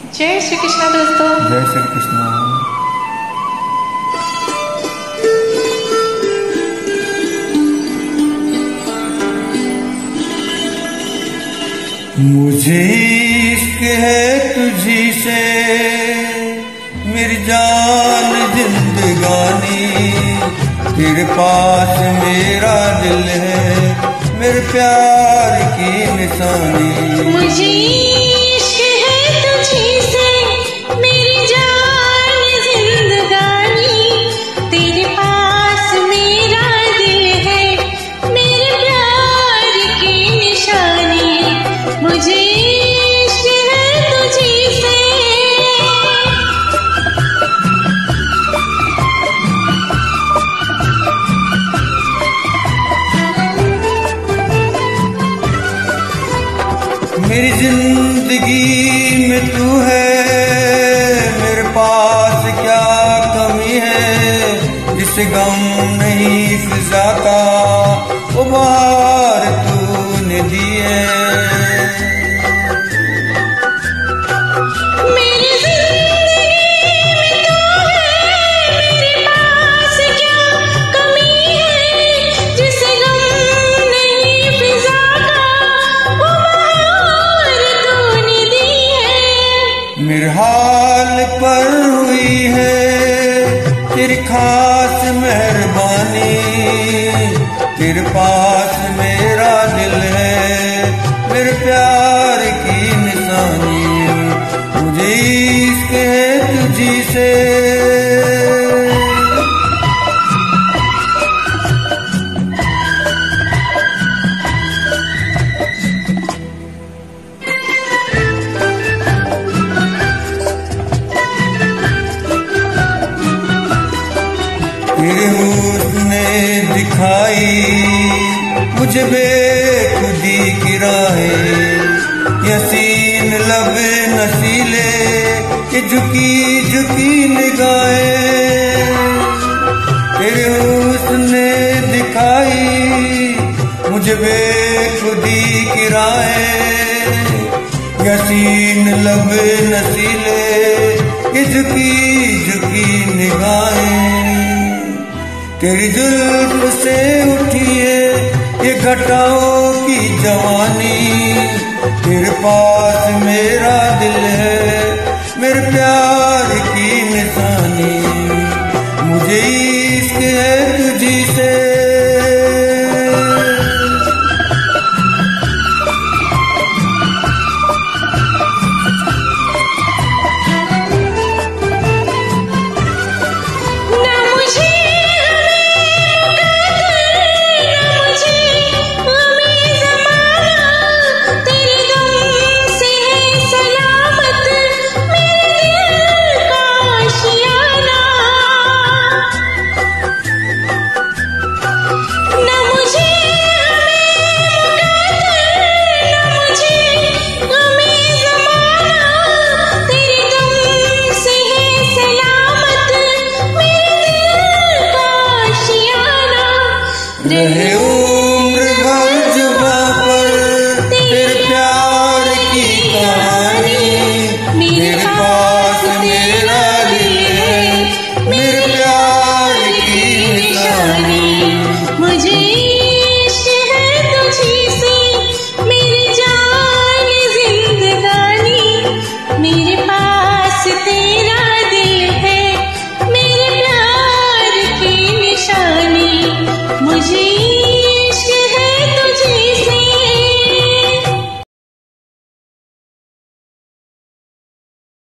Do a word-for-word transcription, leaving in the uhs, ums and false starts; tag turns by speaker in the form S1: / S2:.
S1: जय श्री कृष्णा दोस्तों।
S2: जय श्री कृष्णा। मुझे इश्क है तुझी से मेरी जान जिंदगानी, तेरे पास मेरा दिल है मेरे प्यार की निशानी।
S3: मुझे इश्क है तुझी से मेरी जान जिंदगानी, तेरे पास मेरा दिल है मेरे प्यार की निशानी। मुझे इश्क है तुझी से।
S2: मेरी जिंदगी में तू है, मेरे पास क्या कमी है, जिसे गम नहीं फिजा का वो बाहर तूने दी है।
S3: मेरी जिंदगी में तू है, मेरे पास क्या कमी है, जिसे गम नहीं फिजा का वो बहार तूने दी है।
S2: मेरे हाल पर हुई है तेरी खास मेहरबानी, तेरे पास मेरा दिल है मेरे प्यार की निशानी। मुझे इश्क है तुझी से। तेरे हुस्न ने दिखाई मुझे बेखुदी की राहें, यसीन लब नसीले ये झुकी झुकी निगाहें। तेरे हुस्न ने दिखाई मुझे बेखुदी की राहें, यसीन लब नसीले ये झुकी झुकी निगाहें। तेरी जुल्फ से उठी है ये घटाओं की जवानी, तेरे पास में